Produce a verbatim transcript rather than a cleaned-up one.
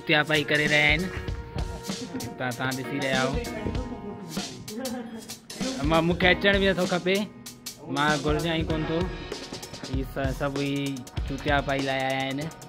चुतिया पाई करे रहिया आहिनि। तव्हां तव्हां ॾिसी रहिया आहियो। मां मूंखे अचण बि नथो खपे, मां घुरिजां ई कोन थो। ही सभु ही चुतिया पाई लाइ आया आहिनि।